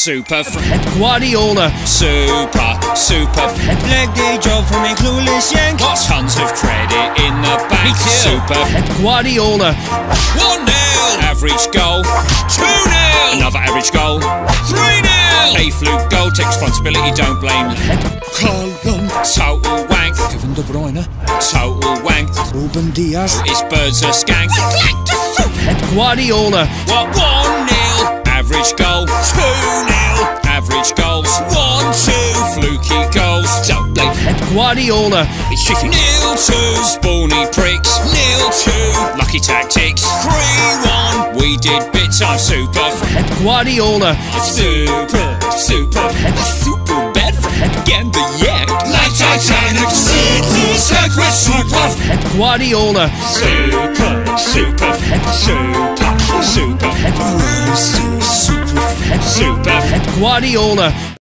Super Fred Guardiola. Super leg day job from a clueless yank. Got tons of credit in the bank. Super Fred Guardiola. 1-0. Average goal. 2-0. Another average goal. 3-0. A fluke goal. Take responsibility, don't blame Column. Total wank. Kevin De Bruyne. Total wank. Ruben Diaz. His birds are skank. Fred Guardiola. What? 1-0. Average goal. 2-0. Average goals. 1-2. Fluky goals. Don't blame Fred Guardiola. It's shifty. 0-2. Spawny pricks. 0-2. Lucky tactics. 3-1. We did bit time. Super Fred Guardiola. Super bad Fred Gamba yak. Like Titanic. Super Fred Guardiola. Super Fred Guardiola.